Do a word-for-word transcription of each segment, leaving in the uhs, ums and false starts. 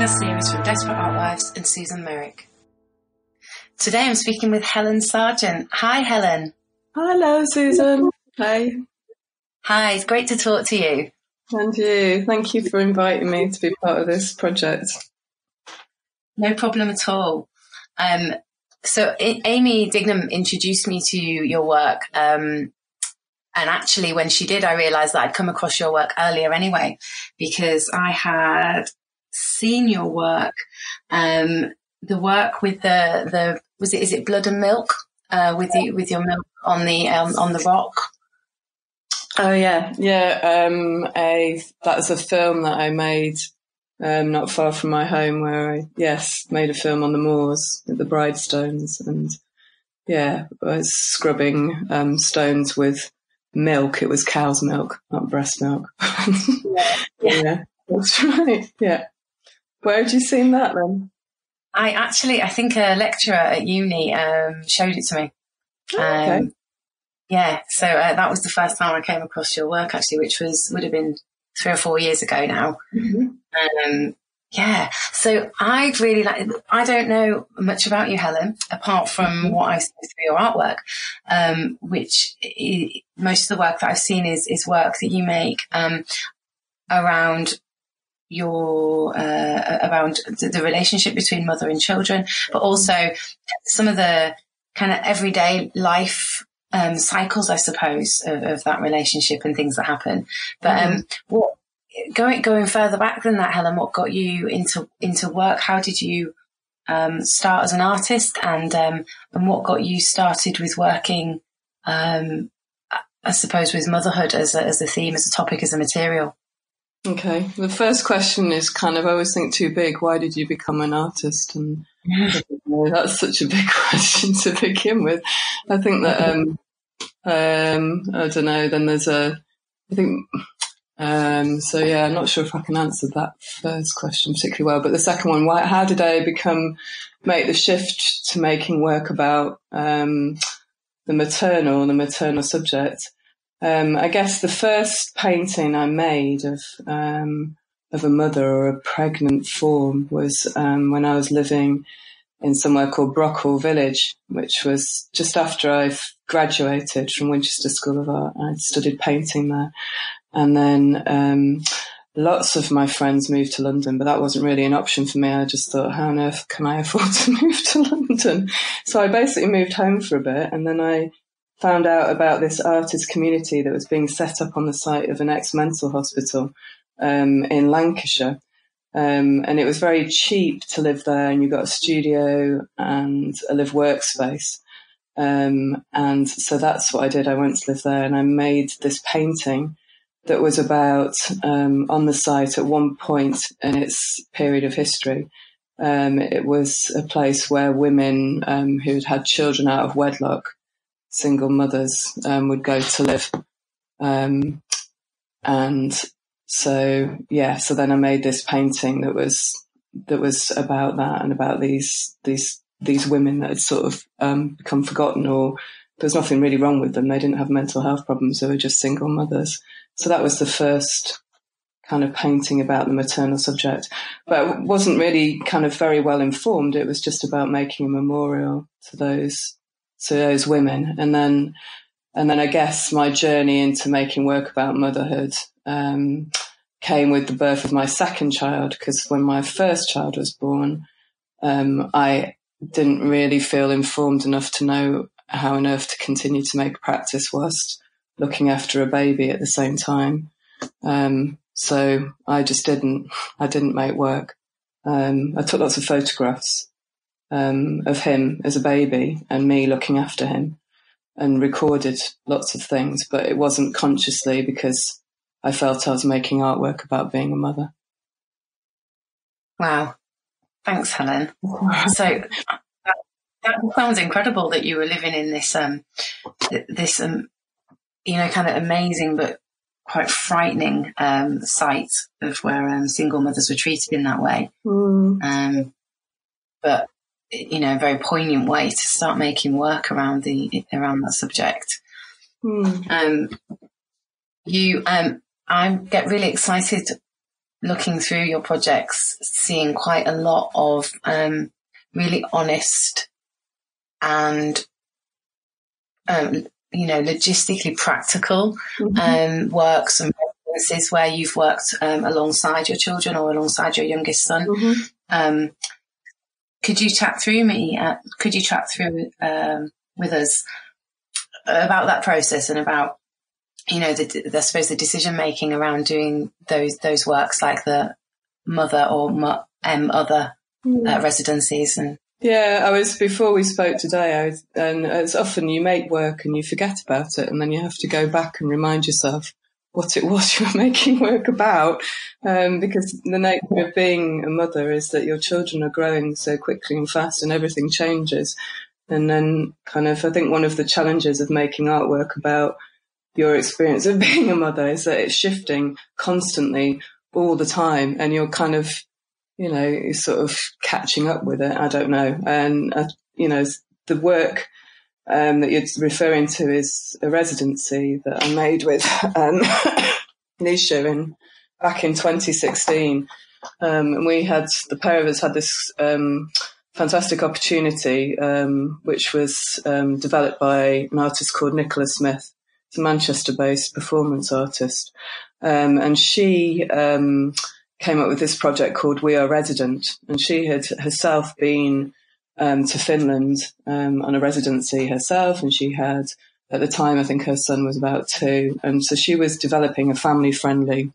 podcast series from Desperate Art Wives and Susan Merrick. Today I'm speaking with Helen Sargeant. Hi, Helen. Hello, Susan. Hi. Hi, it's great to talk to you. And you. Thank you for inviting me to be part of this project. No problem at all. Um, so I- Amy Dignam introduced me to your work. Um, and actually, when she did, I realised that I'd come across your work earlier anyway, because I had seen your work, um, the work with the, the was it, is it Blood and Milk? Uh, with you, with your milk on the, um, on the rock. Oh yeah, yeah. Um, a that was a film that I made um, not far from my home, where I yes made a film on the moors at the Bridestones, and yeah, I was scrubbing um, stones with milk. It was cow's milk, not breast milk. Yeah, yeah, that's right. Yeah, where had you seen that then? I actually, I think a lecturer at uni um, showed it to me. Oh, okay. Um, Yeah, so uh, that was the first time I came across your work, actually, which was would have been three or four years ago now. Mm-hmm. Um, yeah, so I'd really like. I don't know much about you, Helen, apart from mm-hmm. what I've seen through your artwork, um, which I, most of the work that I've seen is is work that you make um, around your uh, around the, the relationship between mother and children, but also some of the kind of everyday life. Um, cycles, I suppose, of, of that relationship and things that happen. But um, mm-hmm. what going going further back than that, Helen, what got you into into work? How did you um, start as an artist, and um, and what got you started with working? Um, I suppose with motherhood as a, as a theme, as a topic, as a material. Okay, the first question is kind of I always think too big. Why did you become an artist? And that's such a big question to begin with. I think that. Um, Um, I don't know. Then there's a, I think, um, so yeah, I'm not sure if I can answer that first question particularly well, but the second one, why, how did I become, make the shift to making work about, um, the maternal, the maternal subject? Um, I guess the first painting I made of, um, of a mother or a pregnant form was, um, when I was living in somewhere called Brockall Village, which was just after I graduated from Winchester School of Art. I'd studied painting there. And then um, lots of my friends moved to London, but that wasn't really an option for me. I just thought, how on earth can I afford to move to London? So I basically moved home for a bit, and then I found out about this artist community that was being set up on the site of an ex-mental hospital um, in Lancashire. Um, and it was very cheap to live there, and you got a studio and a live workspace. Um, and so that's what I did. I went to live there, and I made this painting that was about, um, on the site at one point in its period of history. Um, it was a place where women, um, who'd had children out of wedlock, single mothers, um, would go to live. Um, and So yeah, so then I made this painting that was that was about that, and about these these these women that had sort of um, become forgotten, or there was nothing really wrong with them. They didn't have mental health problems; they were just single mothers. So that was the first kind of painting about the maternal subject, but it wasn't really kind of very well informed. It was just about making a memorial to those to those women, and then and then I guess my journey into making work about motherhood. Um, came with the birth of my second child, because when my first child was born, um, I didn't really feel informed enough to know how on earth to continue to make a practice whilst looking after a baby at the same time. Um, so I just didn't, I didn't make work. Um, I took lots of photographs um, of him as a baby and me looking after him, and recorded lots of things, but it wasn't consciously, because I felt I was making artwork about being a mother. Wow. Thanks, Helen. So that, that sounds incredible that you were living in this, um, this, um, you know, kind of amazing but quite frightening um, site of where um, single mothers were treated in that way. Mm. Um, but, you know, a very poignant way to start making work around the around that subject. Mm. Um, you, um, I get really excited looking through your projects, seeing quite a lot of um, really honest and, um, you know, logistically practical mm-hmm. um, works and residencies where you've worked um, alongside your children or alongside your youngest son. Mm-hmm. Um, could you chat through me? Uh, could you chat through um, with us about that process and about, you know, the, the, I suppose the decision making around doing those those works like the mother or mu- um, other uh, residencies? And yeah, I was before we spoke today, I was, and it's often you make work and you forget about it, and then you have to go back and remind yourself what it was you were making work about, um, because the nature of being a mother is that your children are growing so quickly and fast, and everything changes. And then, kind of, I think one of the challenges of making artwork about your experience of being a mother is that it's shifting constantly all the time, and you're kind of, you know, you're sort of catching up with it. I don't know. And, uh, you know, the work um, that you're referring to is a residency that I made with um, Nisha in, back in twenty sixteen. Um, and we had, the pair of us had this um, fantastic opportunity, um, which was um, developed by an artist called Nicola Smith. A Manchester-based performance artist, um, and she um, came up with this project called We Are Resident, and she had herself been um, to Finland um, on a residency herself, and she had, at the time, I think her son was about two, and so she was developing a family-friendly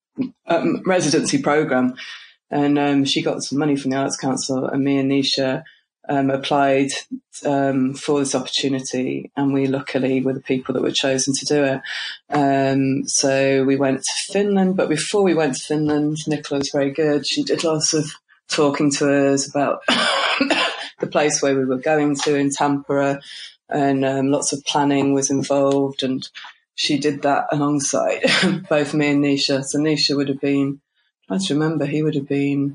um, residency program, and um, she got some money from the Arts Council, and me and Nisha Um, applied um, for this opportunity, and we luckily were the people that were chosen to do it. Um, so we went to Finland, but before we went to Finland, Nicola was very good. She did lots of talking to us about the place where we were going to in Tampere, and um, lots of planning was involved, and she did that alongside both me and Nisha. So Nisha would have been, I try to remember, he would have been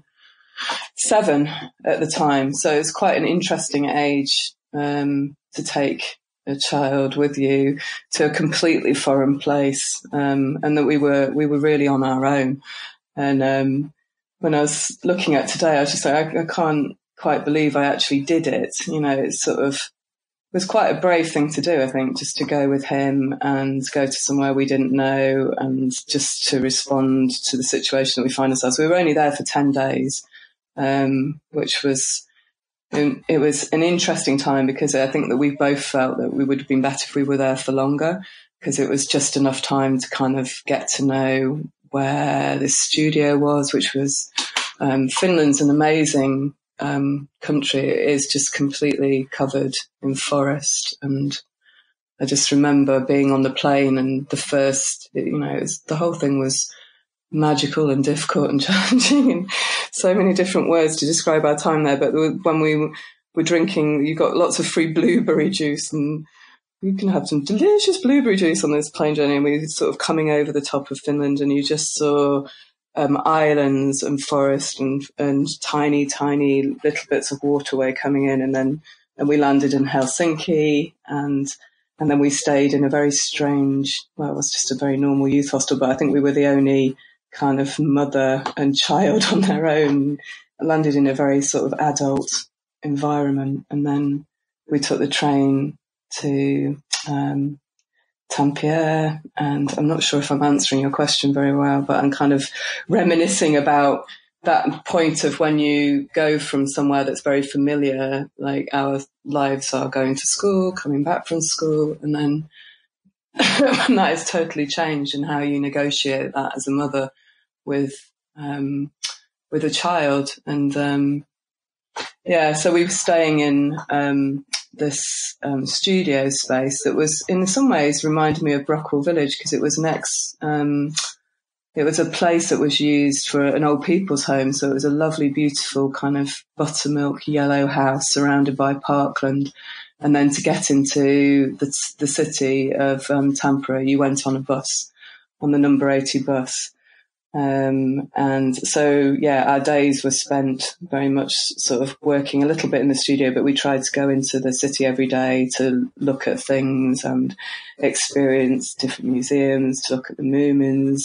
seven at the time, so it's quite an interesting age um, to take a child with you to a completely foreign place, um, and that we were we were really on our own. And um, when I was looking at today, I was just like, I, I can't quite believe I actually did it. You know, it's sort of it was quite a brave thing to do, I think, just to go with him and go to somewhere we didn't know, and just to respond to the situation that we find ourselves. We were only there for ten days. Um, which was, it was an interesting time, because I think that we both felt that we would have been better if we were there for longer, because it was just enough time to kind of get to know where this studio was, which was, um, Finland's an amazing um, country. It is just completely covered in forest, and I just remember being on the plane, and the first, you know, it was, the whole thing was magical and difficult and challenging, and so many different words to describe our time there. But when we were drinking, you got lots of free blueberry juice, and you can have some delicious blueberry juice on this plane journey. And we were sort of coming over the top of Finland, and you just saw um, islands and forest and, and tiny, tiny little bits of waterway coming in. And then and we landed in Helsinki, and and then we stayed in a very strange, well, it was just a very normal youth hostel, but I think we were the only kind of mother and child on their own, landed in a very sort of adult environment. And then we took the train to um, Tampere, and I'm not sure if I'm answering your question very well, but I'm kind of reminiscing about that point of when you go from somewhere that's very familiar, like our lives are going to school, coming back from school, and then and that has totally changed, and how you negotiate that as a mother with um, with a child. And um, yeah, so we were staying in um, this um, studio space that was, in some ways, reminded me of Brockwell Village, because it was next. Um, it was a place that was used for an old people's home, so it was a lovely, beautiful kind of buttermilk yellow house surrounded by parkland. And then to get into the, the city of um, Tampere, you went on a bus, on the number eighty bus. Um, and so, yeah, our days were spent very much sort of working a little bit in the studio, but we tried to go into the city every day to look at things and experience different museums, to look at the Moomins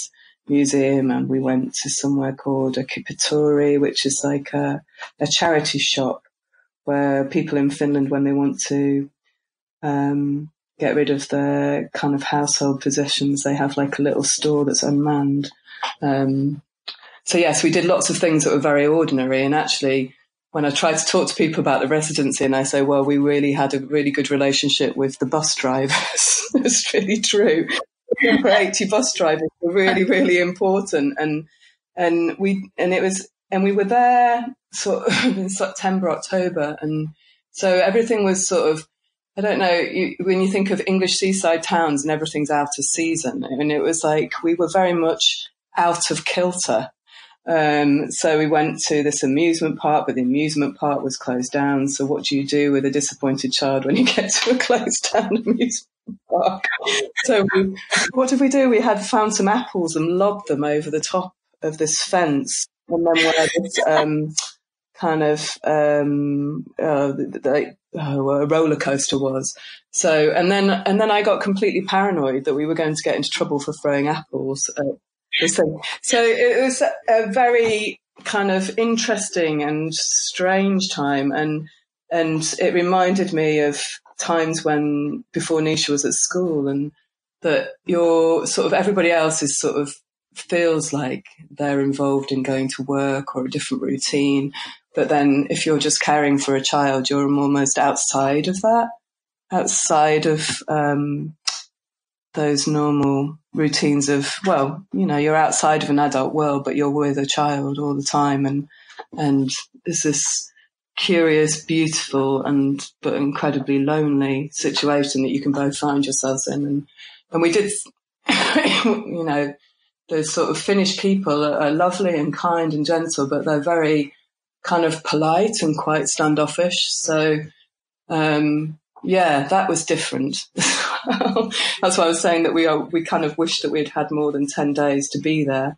museum, and we went to somewhere called a Kipitori, which is like a, a charity shop where people in Finland, when they want to um, get rid of their kind of household possessions, they have like a little store that's unmanned. Um, so yes, we did lots of things that were very ordinary. And actually, when I try to talk to people about the residency and I say, well, we really had a really good relationship with the bus drivers. It's really true. For eighty bus drivers were really, really important. And, and we, and it was, and we were there sort of in September, October. And so everything was sort of, I don't know, you, when you think of English seaside towns and everything's out of season, and it was like, we were very much out of kilter. Um, so we went to this amusement park, but the amusement park was closed down. So what do you do with a disappointed child when you get to a closed down amusement park? So we, what did we do? We had found some apples and lobbed them over the top of this fence, and then where this um, kind of um, uh, the, the, oh, a roller coaster was. So and then and then I got completely paranoid that we were going to get into trouble for throwing apples at this thing. So it was a very kind of interesting and strange time, and and it reminded me of times when before Nisha was at school, and that you're sort of everybody else is sort of feels like they're involved in going to work or a different routine, but then if you're just caring for a child, you're almost outside of that, outside of um, those normal routines of, well, you know, you're outside of an adult world, but you're with a child all the time, and and there's this curious, beautiful, and but incredibly lonely situation that you can both find yourselves in. And and we did, you know, those sort of Finnish people are, are lovely and kind and gentle, but they're very kind of polite and quite standoffish. So, um, yeah, that was different. That's why I was saying that we are, we kind of wish that we'd had more than ten days to be there.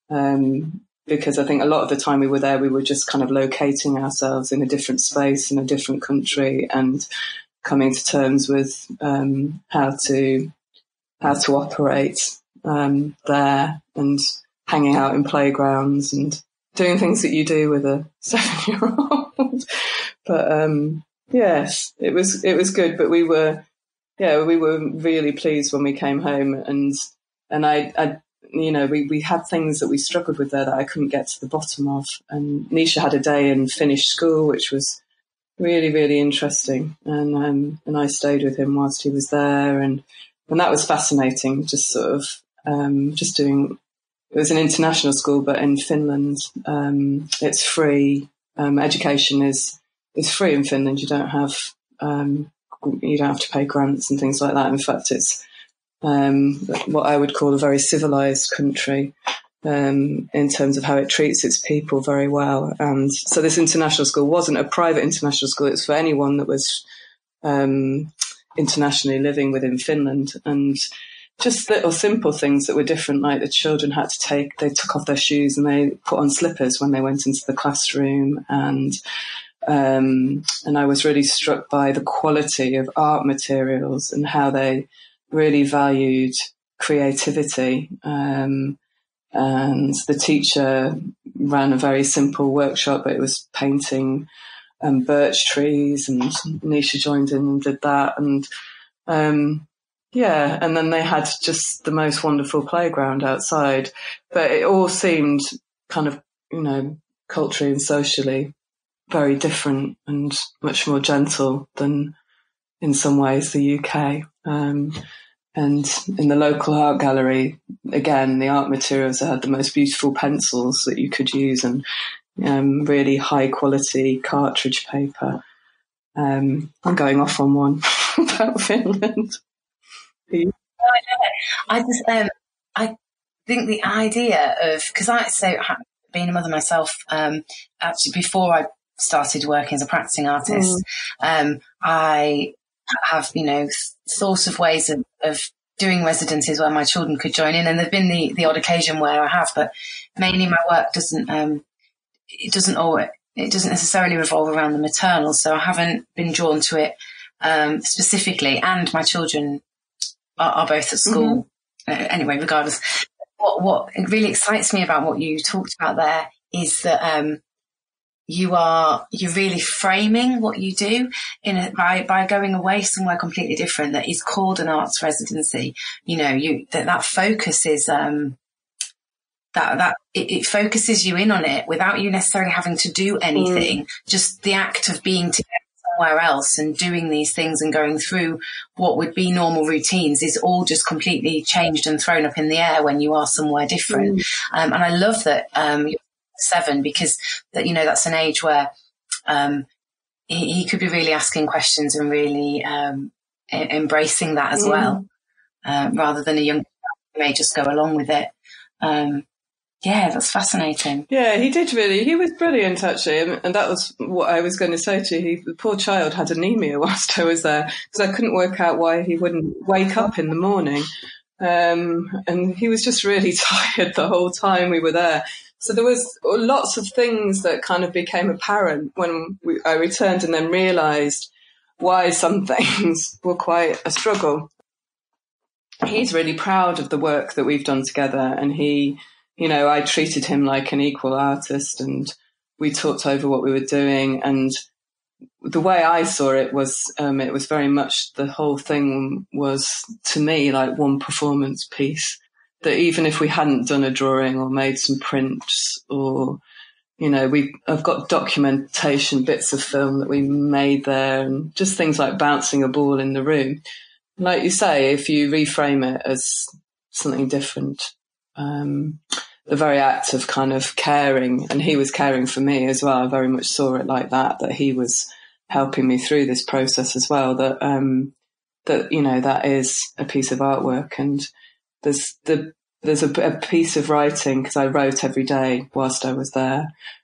Um, because I think a lot of the time we were there, we were just kind of locating ourselves in a different space, in a different country, and coming to terms with um, how to how to operate um, there, and hanging out in playgrounds and doing things that you do with a seven-year-old. But um, yes, it was it was good. But we were yeah we were really pleased when we came home, and and I. I you know, we, we had things that we struggled with there that I couldn't get to the bottom of. And Nisha had a day in Finnish school, which was really, really interesting. And um, and I stayed with him whilst he was there. And, and that was fascinating, just sort of um, just doing, it was an international school, but in Finland, um, it's free. Um, education is, is free in Finland. You don't have, um, you don't have to pay grants and things like that. In fact, it's, Um, what I would call a very civilized country um, in terms of how it treats its people very well. And so this international school wasn't a private international school. It's for anyone that was um, internationally living within Finland. And just little simple things that were different, like the children had to take, they took off their shoes and they put on slippers when they went into the classroom. And um, and I was really struck by the quality of art materials and how they really valued creativity. Um, and the teacher ran a very simple workshop, but it was painting um, birch trees, and Nisha joined in and did that. And um, yeah, and then they had just the most wonderful playground outside. But it all seemed kind of, you know, culturally and socially very different and much more gentle than in some ways the U K. Um, and in the local art gallery, again, the art materials had the most beautiful pencils that you could use, and um, really high quality cartridge paper. Um, I'm going off on one about Finland. I just, um, I think the idea of, because I, so being a mother myself, um, actually before I started working as a practicing artist, mm. um, I have, you know, thought of ways of, of doing residencies where my children could join in. And there've been the, the odd occasion where I have, but mainly my work doesn't, um, it doesn't always, it doesn't necessarily revolve around the maternal. So I haven't been drawn to it, um, specifically. And my children are, are both at school. Mm-hmm. Uh, anyway, regardless. what, what really excites me about what you talked about there is that um, you are you're really framing what you do in a, by by going away somewhere completely different that is called an arts residency. You know, you that that focus is um, that that it, it focuses you in on it without you necessarily having to do anything. Mm. Just the act of being together somewhere else and doing these things and going through what would be normal routines is all just completely changed and thrown up in the air when you are somewhere different. Mm. Um, and I love that um, you're seven, because that, you know, that's an age where um, he, he could be really asking questions and really um, e- embracing that as mm. well, uh, rather than a young who may just go along with it. Um, Yeah, that's fascinating. Yeah, he did really. He was brilliant, actually. And that was what I was going to say to you. He, the poor child had anemia whilst I was there, because I couldn't work out why he wouldn't wake up in the morning. Um, and he was just really tired the whole time we were there. So there was lots of things that kind of became apparent when we, I returned, and then realised why some things were quite a struggle. He's really proud of the work that we've done together, and he... You know, I treated him like an equal artist, and we talked over what we were doing. And the way I saw it was, um, it was very much, the whole thing was, to me, like one performance piece, that even if we hadn't done a drawing or made some prints, or, you know, we I've got documentation, bits of film that we made there, and just things like bouncing a ball in the room. Like you say, if you reframe it as something different, um, the very act of kind of caring, and he was caring for me as well. I very much saw it like that, that he was helping me through this process as well, that, um, that, you know, that is a piece of artwork. And there's the, there's a, a piece of writing, because I wrote every day whilst I was there,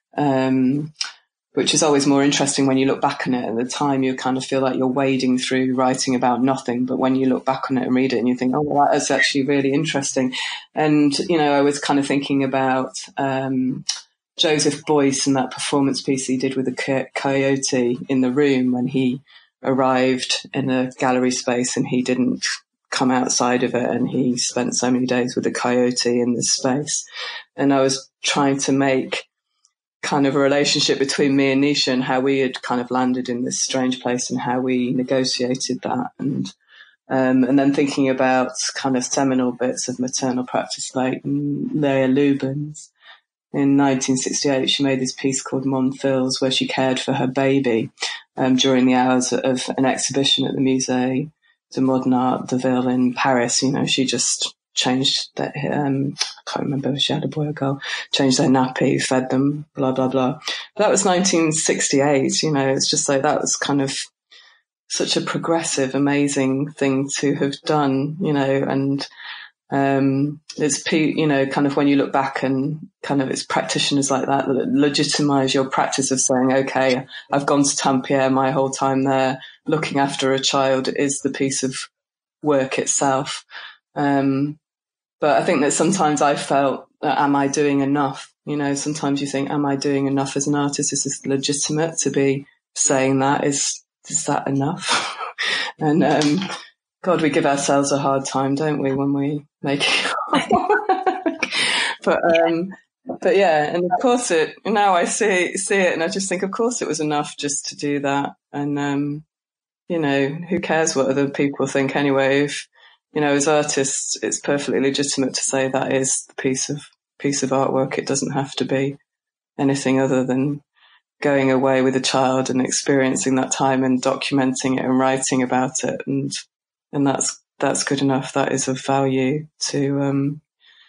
um, which is always more interesting when you look back on it. At the time, you kind of feel like you're wading through writing about nothing. But when you look back on it and read it, and you think, oh, well, that is actually really interesting. And, you know, I was kind of thinking about um, Joseph Boyce and that performance piece he did with the coyote in the room when he arrived in the gallery space and he didn't come outside of it, and he spent so many days with the coyote in this space. And I was trying to make kind of a relationship between me and Nisha, and how we had kind of landed in this strange place and how we negotiated that. And um, and then thinking about kind of seminal bits of maternal practice, like Leah Lubens. In nineteen sixty-eight, she made this piece called Mon Fils, where she cared for her baby um, during the hours of an exhibition at the Musée de Modern Art de Ville in Paris. You know, she just changed that, um, I can't remember if she had a boy or girl, changed their nappy, fed them, blah, blah, blah. That was nineteen sixty-eight, you know, it's just like, that was kind of such a progressive, amazing thing to have done, you know, and um, it's, you know, kind of when you look back and kind of it's practitioners like that that legitimise your practice of saying, okay, I've gone to Tampere, my whole time there, looking after a child is the piece of work itself. Um, But I think that sometimes I felt, uh, am I doing enough? You know, sometimes you think, am I doing enough as an artist? Is this legitimate to be saying that? Is is that enough? And um, God, we give ourselves a hard time, don't we, when we make it? but um, but yeah, and of course it. Now I see see it, and I just think, of course, it was enough just to do that. And um, you know, who cares what other people think anyway? If you know, as artists, it's perfectly legitimate to say that is the piece of piece of artwork. It doesn't have to be anything other than going away with a child and experiencing that time and documenting it and writing about it, and and that's that's good enough. That is of value to um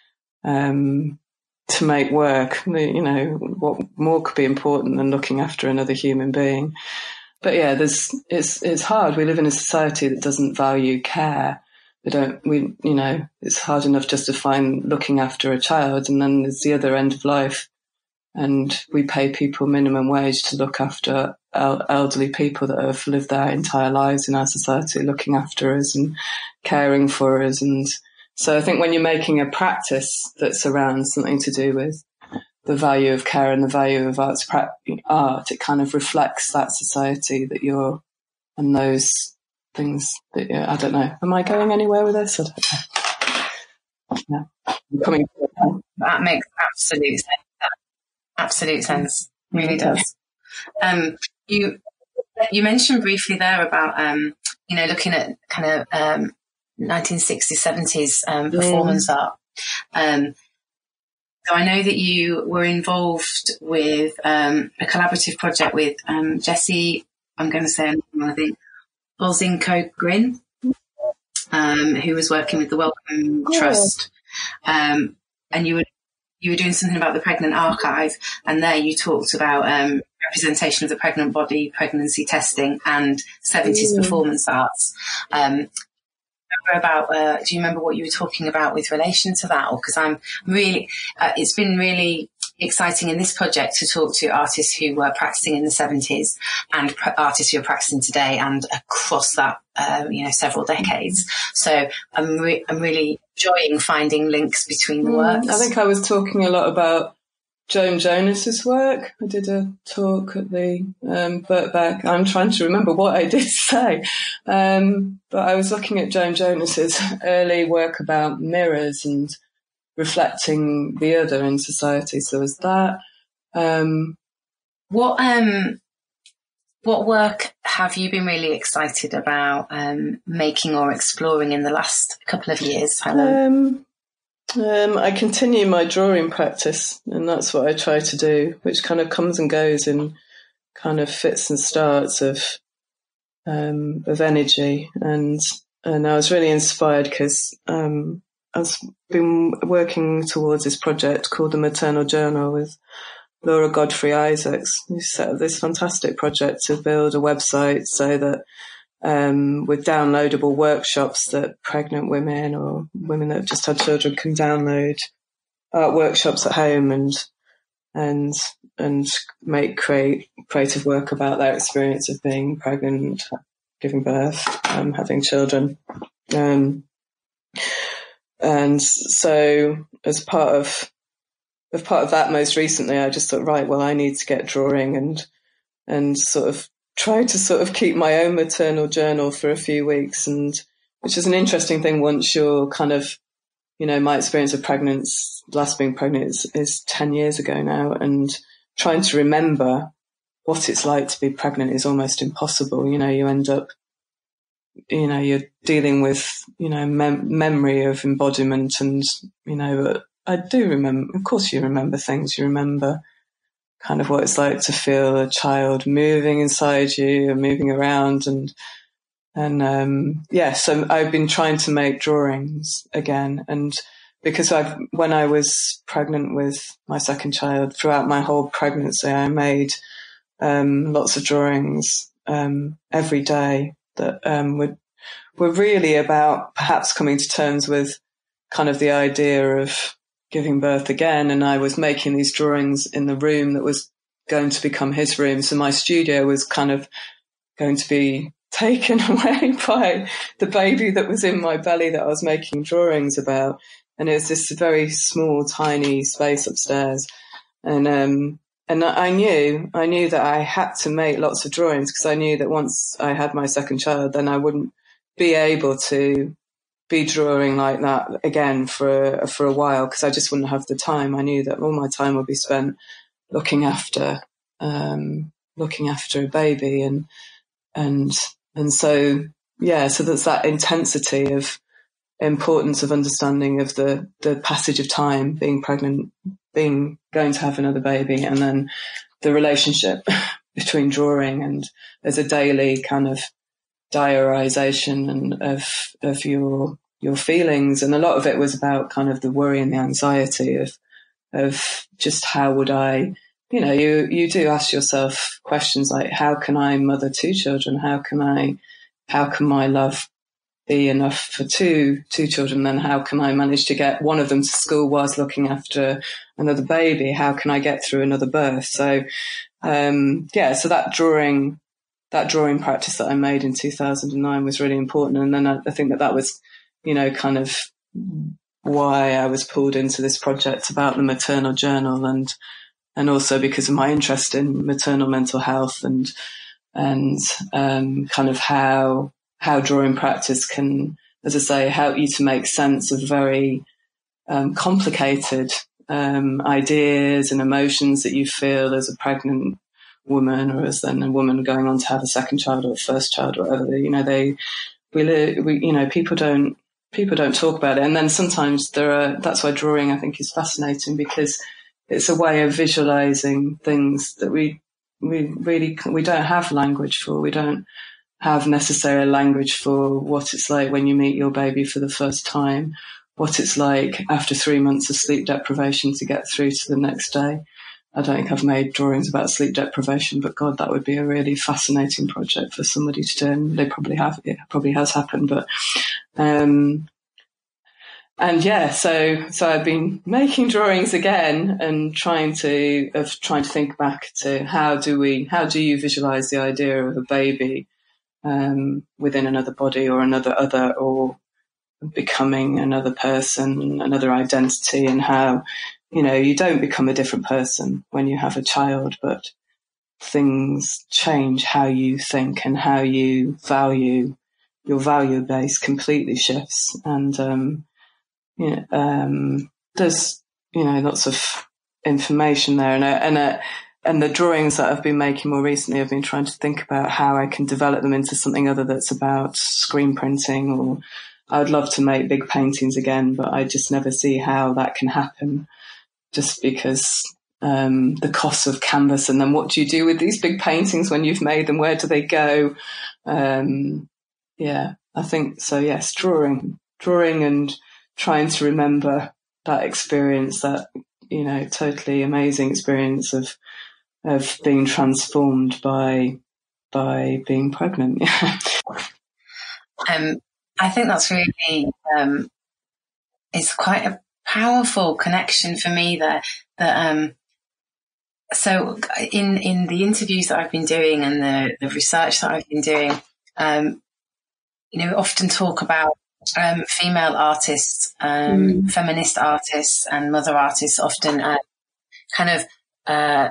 um to make work. You know, what more could be important than looking after another human being? But yeah, there's it's it's hard. We live in a society that doesn't value care. We don't, we, you know, it's hard enough just to find looking after a child, and then there's the other end of life. And we pay people minimum wage to look after el- elderly people that have lived their entire lives in our society, looking after us and caring for us. And so I think when you're making a practice that's around something to do with the value of care and the value of arts, art, it kind of reflects that society that you're, and those things that, yeah, I don't know. Am I going anywhere with this? I don't know. Yeah. I'm coming to That makes absolute sense. Absolute sense. Really does. Um, you you mentioned briefly there about um, you know, looking at kind of um, nineteen sixties, seventies um, performance mm. art. Um, so I know that you were involved with um, a collaborative project with um, Jessie. I'm going to say, I think, Bolzinko Grin, um, who was working with the Wellcome oh. Trust, um, and you were you were doing something about the Pregnant Archive, and there you talked about um, representation of the pregnant body, pregnancy testing, and seventies mm. performance arts. Um, about uh, do you remember what you were talking about with relation to that? Or because I'm really, uh, it's been really exciting in this project to talk to artists who were practicing in the seventies and pr- artists who are practicing today and across that, uh, you know, several decades. So I'm, re- I'm really enjoying finding links between the works. Mm, I think I was talking a lot about Joan Jonas's work. I did a talk at the um, Birkbeck. I'm trying to remember what I did say, um, but I was looking at Joan Jonas's early work about mirrors and reflecting the other in society. So was that. Um, what um, what work have you been really excited about um, making or exploring in the last couple of years, Helen? Um, Um, I continue my drawing practice, and that's what I try to do, which kind of comes and goes in kind of fits and starts of um, of energy. And and I was really inspired because um, I've been working towards this project called the Maternal Journal with Laura Godfrey-Isaacs, who set up this fantastic project to build a website so that Um, with downloadable workshops that pregnant women or women that have just had children can download art workshops at home and and and make create creative work about their experience of being pregnant, giving birth, um, having children. Um, and so as part of as part of that, most recently, I just thought, right, well, I need to get drawing and and sort of try to sort of keep my own maternal journal for a few weeks, and which is an interesting thing once you're kind of, you know, my experience of pregnancy, last being pregnant is, is ten years ago now, and trying to remember what it's like to be pregnant is almost impossible. You know, you end up, you know, you're dealing with, you know, mem- memory of embodiment and, you know, but I do remember, of course you remember things, you remember kind of what it's like to feel a child moving inside you and moving around. And, and, um, yeah, so I've been trying to make drawings again. And because I've, when I was pregnant with my second child, throughout my whole pregnancy, I made, um, lots of drawings, um, every day that, um, were, were really about perhaps coming to terms with kind of the idea of giving birth again. And I was making these drawings in the room that was going to become his room. So my studio was kind of going to be taken away by the baby that was in my belly that I was making drawings about. And it was this very small, tiny space upstairs. And, um, and I knew, I knew that I had to make lots of drawings because I knew that once I had my second child, then I wouldn't be able to be drawing like that again for for a while because I just wouldn't have the time. I knew that all my time would be spent looking after um, looking after a baby, and and and so yeah, so there's that intensity of importance of understanding of the the passage of time, being pregnant, being going to have another baby, and then the relationship between drawing and as a daily kind of diarization and of of your your feelings. And a lot of it was about kind of the worry and the anxiety of of just how would I, you know, you you do ask yourself questions like, how can I mother two children? How can I how can my love be enough for two two children? Then how can I manage to get one of them to school whilst looking after another baby? How can I get through another birth? So um yeah, so that drawing that drawing practice that I made in two thousand nine was really important. And then I, I think that that was, you know, kind of why I was pulled into this project about the Maternal Journal, and and also because of my interest in maternal mental health and and um, kind of how how drawing practice can, as I say, help you to make sense of very um, complicated um, ideas and emotions that you feel as a pregnant woman, or as then a woman going on to have a second child or a first child, or whatever. You know, they, we, we, you know, people don't, people don't talk about it. And then sometimes there are, that's why drawing, I think, is fascinating, because it's a way of visualizing things that we, we really, we don't have language for. We don't have necessary language for what it's like when you meet your baby for the first time, what it's like after three months of sleep deprivation to get through to the next day. I don't think I've made drawings about sleep deprivation, but God, that would be a really fascinating project for somebody to do. And they probably have, it probably has happened, but, um, and yeah, so, so I've been making drawings again and trying to, of trying to think back to how do we, how do you visualize the idea of a baby, um, within another body or another other, or becoming another person, another identity, and how, you know, you don't become a different person when you have a child, but things change how you think and how you value, your value base completely shifts. And, um, you know, um, there's, you know, lots of information there. And, uh, and, uh, and the drawings that I've been making more recently, I've been trying to think about how I can develop them into something other that's about screen printing, or I would love to make big paintings again, but I just never see how that can happen, just because um, the cost of canvas, and then what do you do with these big paintings when you've made them? Where do they go? Um, yeah, I think so. Yes, drawing, drawing, and trying to remember that experience, that, you know, totally amazing experience of of being transformed by by being pregnant. um, I think that's really um, it's quite a powerful connection for me there. That um, so in in the interviews that I've been doing and the the research that I've been doing, um, you know, we often talk about um, female artists, um, mm. feminist artists, and mother artists often uh, kind of uh,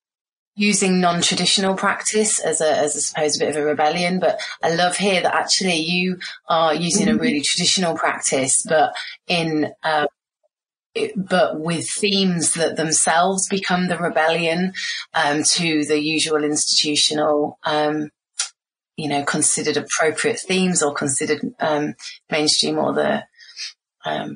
using non-traditional practice as a, as I suppose, a bit of a rebellion. But I love here that actually you are using mm. a really traditional practice, but in uh, it, but with themes that themselves become the rebellion um, to the usual institutional, um, you know, considered appropriate themes, or considered um, mainstream, or the, um,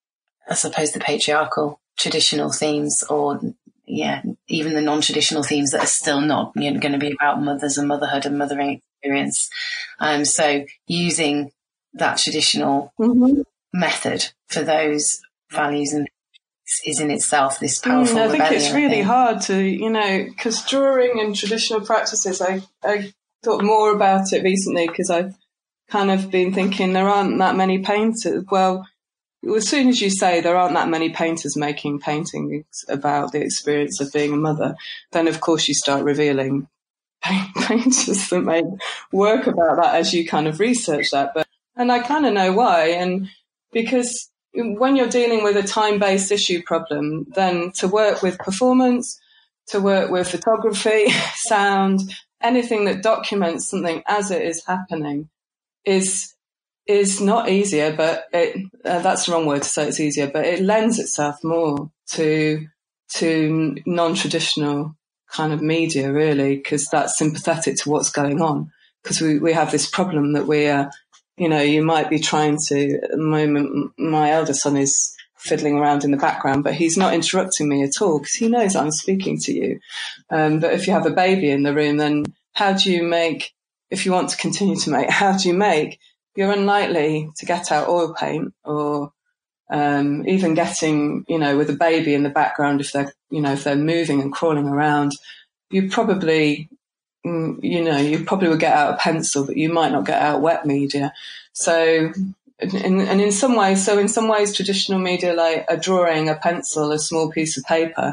I suppose, the patriarchal traditional themes, or yeah, even the non-traditional themes that are still not, you know, going to be about mothers and motherhood and mothering experience. Um, so using that traditional mm-hmm. method for those values and is in itself this powerful mm, I think it's really thing. hard to, you know, because drawing and traditional practices, I, I thought more about it recently because I've kind of been thinking there aren't that many painters. Well, as soon as you say there aren't that many painters making paintings about the experience of being a mother, then of course you start revealing painters that make work about that as you kind of research that. But and I kind of know why, and because when you're dealing with a time-based issue problem, then to work with performance, to work with photography, sound, anything that documents something as it is happening is is not easier, but it, uh, that's the wrong word to say it's easier, but it lends itself more to to non-traditional kind of media, really, because that's sympathetic to what's going on. Because we, we have this problem that we are, you know, you might be trying to, at the moment, my elder son is fiddling around in the background, but he's not interrupting me at all because he knows I'm speaking to you. Um, but if you have a baby in the room, then how do you make, if you want to continue to make, how do you make? You're unlikely to get out oil paint or um, even getting, you know, with a baby in the background, if they're, you know, if they're moving and crawling around, you probably, you know, you probably would get out a pencil, but you might not get out wet media. So, in, and in some ways, so in some ways, traditional media like a drawing, a pencil, a small piece of paper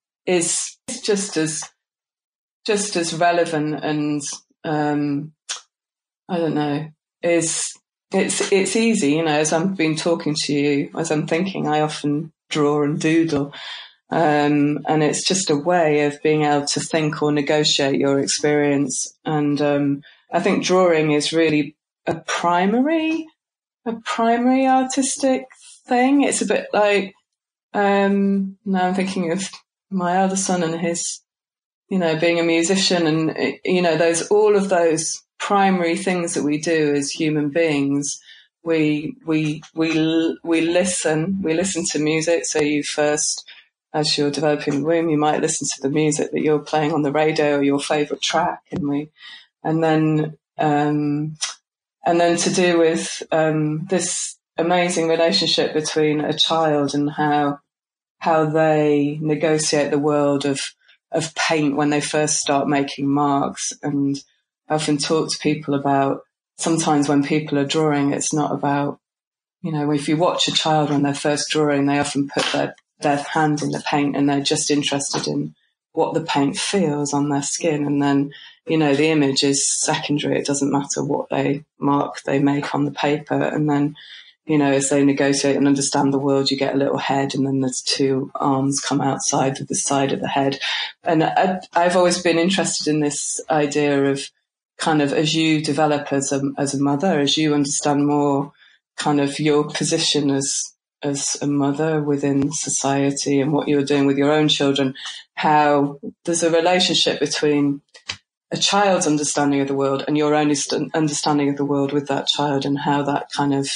is just as, just as relevant and, um, I don't know, is it's it's easy, you know, as I've been talking to you, as I'm thinking, I often draw and doodle. Um, and it's just a way of being able to think or negotiate your experience. And um, I think drawing is really a primary, a primary artistic thing. It's a bit like, Um, now I'm thinking of my elder son and his, you know, being a musician, and, you know, those, all of those primary things that we do as human beings. We, we, we, we listen, we listen to music. So you first, as you're developing the womb, you might listen to the music that you're playing on the radio or your favourite track. And we, and then, um, and then to do with, um, this amazing relationship between a child and how, how they negotiate the world of, of paint when they first start making marks. And I often talk to people about, sometimes when people are drawing, it's not about, you know, if you watch a child when they're first drawing, they often put their, their hand in the paint and they're just interested in what the paint feels on their skin. And then, you know, the image is secondary. It doesn't matter what they mark they make on the paper. And then, you know, as they negotiate and understand the world, you get a little head, and then there's two arms come outside of the side of the head. And I, I've always been interested in this idea of kind of, as you develop as a, as a mother, as you understand more kind of your position as, as a mother within society and what you're doing with your own children, how there's a relationship between a child's understanding of the world and your own understanding of the world with that child, and how that kind of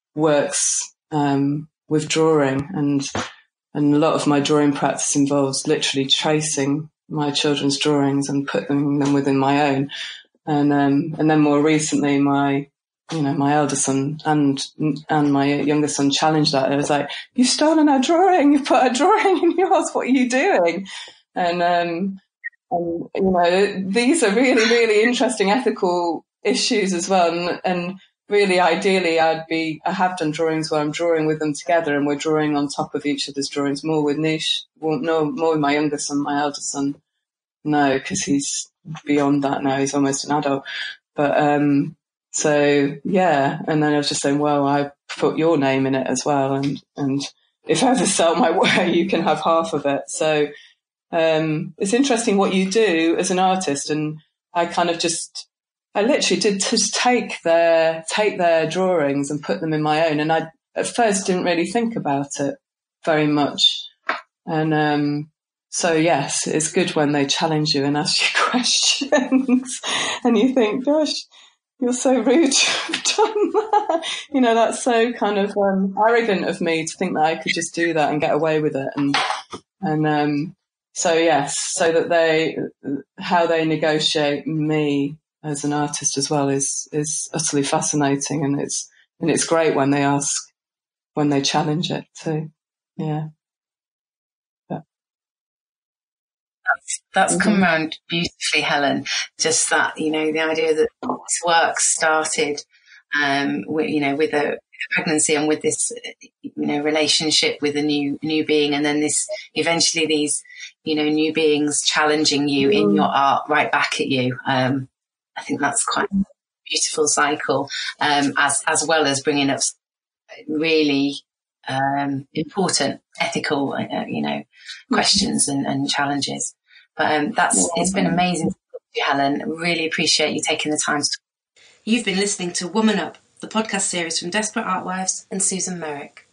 works um, with drawing. And and a lot of my drawing practice involves literally tracing my children's drawings and putting them within my own. And um, and then more recently, my you know my elder son and and my younger son challenged that. It was like, "You've stolen our drawing. You put a drawing in yours. What are you doing?" And um, and you know these are really really interesting ethical issues as well. And, and really, ideally, I'd be, I have done drawings where I'm drawing with them together and we're drawing on top of each other's drawings, more with Nish, well, no, more with my younger son, my elder son, no, because he's beyond that now, he's almost an adult. But, um, so, yeah, and then I was just saying, well, I put your name in it as well, and, and if I ever sell my work, you can have half of it. So, um, it's interesting what you do as an artist, and I kind of just, I literally did just take their take their drawings and put them in my own. And I at first didn't really think about it very much. And um, so, yes, it's good when they challenge you and ask you questions and you think, gosh, you're so rude to have done that. You know, that's so kind of um, arrogant of me to think that I could just do that and get away with it. And, and um, so, yes, so that they, how they negotiate me as an artist as well is is utterly fascinating, and it's and it's great when they ask, when they challenge it too. Yeah, but. that's that's mm-hmm. come around beautifully, Helen. Just that, you know, the idea that this work started, um, with, you know, with a pregnancy and with this, you know, relationship with a new new being, and then this eventually these, you know, new beings challenging you mm. in your art right back at you. Um, I think that's quite a beautiful cycle, um, as as well as bringing up really um, important ethical, uh, you know, questions and, and challenges. But um, that's it's been amazing to talk to you, Helen. Really appreciate you taking the time to talk. You've been listening to Woman Up, the podcast series from Desperate Art Wives and Susan Merrick.